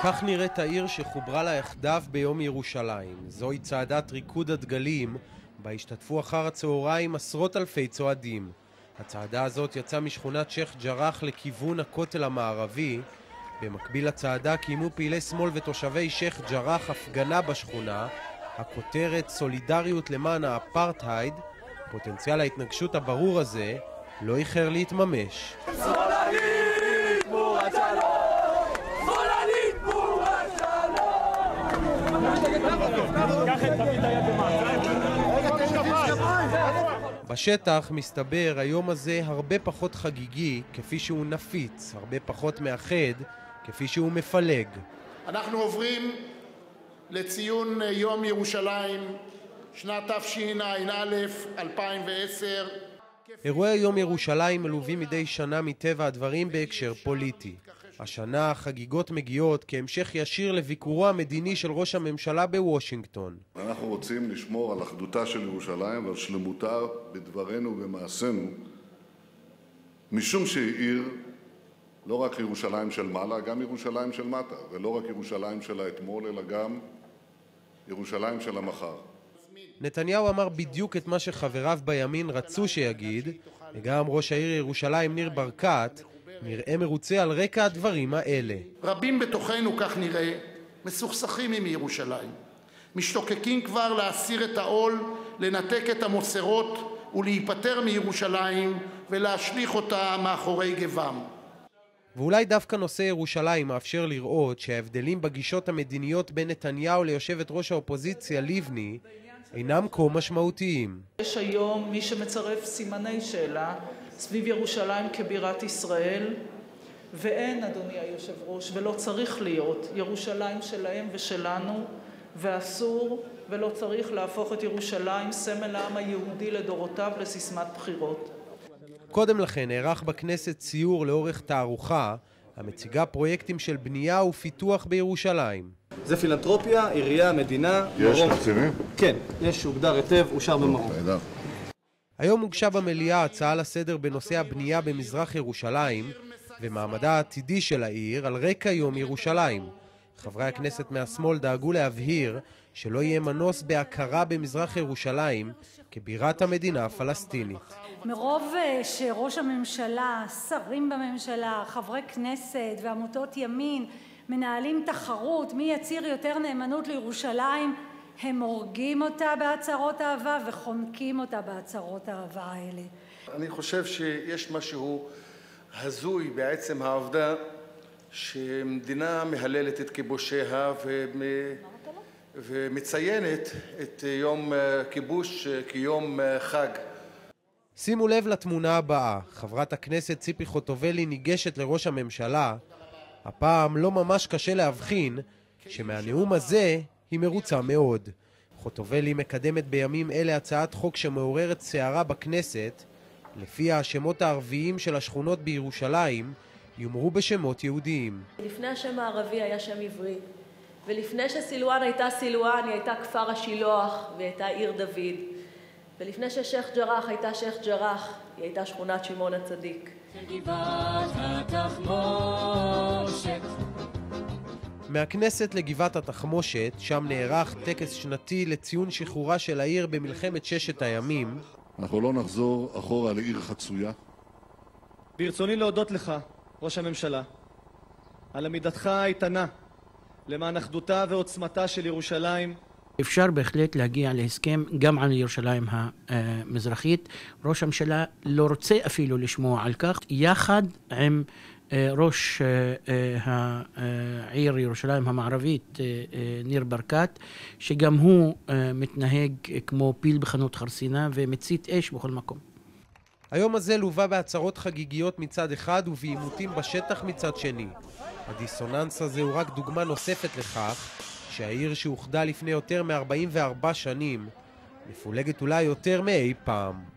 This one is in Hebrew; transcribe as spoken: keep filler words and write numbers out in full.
כך נראית העיר שחוברה לה יחדיו ביום ירושלים. זוהי צעדת ריקוד הדגלים, בה השתתפו אחר הצהריים עשרות אלפי צועדים. הצעדה הזאת יצאה משכונת שייח' ג'ראח לכיוון הכותל המערבי. במקביל לצעדה קיימו פעילי שמאל ותושבי שייח' ג'ראח הפגנה בשכונה, הכותרת סולידריות למען האפרטהייד. פוטנציאל ההתנגשות הברור הזה לא איחר להתממש. שמאלנית תמורת שלום! שמאלנית תמורת שלום! בשטח מסתבר היום הזה הרבה פחות חגיגי כפי שהוא נפיץ, הרבה פחות מאחד כפי שהוא מפלג. אנחנו עוברים לציון יום ירושלים שנת תשע"א אלפיים ועשר. אירועי יום ירושלים מלווים מדי שנה מטבע הדברים בהקשר פוליטי. השנה החגיגות מגיעות כהמשך ישיר לביקורו המדיני של ראש הממשלה בוושינגטון. אנחנו רוצים לשמור על אחדותה של ירושלים ועל שלמותה בדברנו ובמעשינו, משום שהיא עיר לא רק ירושלים של מעלה, גם ירושלים של מטה, ולא רק ירושלים של האתמול, אלא גם ירושלים של המחר. נתניהו אמר בדיוק את מה שחבריו בימין רצו שיגיד, וגם ראש העיר ירושלים ניר ברקת נראה מרוצה על רקע הדברים האלה. רבים בתוכנו, כך נראה, מסוכסכים עם ירושלים. משתוקקים כבר להסיר את העול, לנתק את המוסרות ולהיפטר מירושלים ולהשליך אותה מאחורי גבם. ואולי דווקא נושא ירושלים מאפשר לראות שההבדלים בגישות המדיניות בין נתניהו ליושבת ראש האופוזיציה לבני אינם כה משמעותיים. יש היום מי שמצרף סימני שאלה סביב ירושלים כבירת ישראל, ואין, אדוני היושב ראש, ולא צריך להיות ירושלים שלהם ושלנו, ואסור ולא צריך להפוך את ירושלים סמל העם היהודי לדורותיו לסיסמת בחירות. קודם לכן נערך בכנסת סיור לאורך תערוכה המציגה פרויקטים של בנייה ופיתוח בירושלים. זה פילנטרופיה, עירייה, מדינה. יש תקציבים? כן, יש, הוגדר היטב, אושר במרום. היום הוגשה במליאה הצעה לסדר בנושא הבנייה במזרח ירושלים ומעמדה העתידי של העיר על רקע יום ירושלים. חברי הכנסת מהשמאל דאגו להבהיר שלא יהיה מנוס בהכרה במזרח ירושלים כבירת המדינה הפלסטינית. מרוב שראש הממשלה, שרים בממשלה, חברי כנסת ועמותות ימין מנהלים תחרות מי יציר יותר נאמנות לירושלים, הם הורגים אותה בהצהרות אהבה וחונקים אותה בהצהרות האהבה האלה. אני חושב שיש משהו הזוי בעצם העובדה שמדינה מהללת את כיבושיה ומציינת את יום כיבוש כיום חג. שימו לב לתמונה הבאה. חברת הכנסת ציפי חוטובלי ניגשת לראש הממשלה. הפעם לא ממש קשה להבחין שמהנאום הזה היא מרוצה מאוד. חוטובלי מקדמת בימים אלה הצעת חוק שמעוררת סערה בכנסת, לפיה השמות הערביים של השכונות בירושלים יומרו בשמות יהודיים. לפני השם הערבי היה שם עברי, ולפני שסילואן הייתה סילואן היא הייתה כפר השילוח והיא הייתה עיר דוד, ולפני ששייח' ג'ראח הייתה שייח' ג'ראח היא הייתה שכונת שמעון הצדיק. גבעת התחמושת. מהכנסת לגבעת התחמושת, שם נערך טקס שנתי לציון שחרורה של העיר במלחמת ששת הימים. אנחנו לא נחזור אחורה לעיר חצויה. ברצוני להודות לך, ראש הממשלה, על עמידתך האיתנה למען אחדותה ועוצמתה של ירושלים. אפשר בהחלט להגיע להסכם גם על ירושלים המזרחית. ראש הממשלה לא רוצה אפילו לשמוע על כך, יחד עם ראש העיר ירושלים המערבית ניר ברקת, שגם הוא מתנהג כמו פיל בחנות חרסינה ומצית אש בכל מקום. היום הזה לווה בהצהרות חגיגיות מצד אחד ובעימותים בשטח מצד שני. הדיסוננס הזה הוא רק דוגמה נוספת לכך שהעיר שאוחדה לפני יותר מ-ארבעים וארבע שנים מפולגת אולי יותר מאי פעם.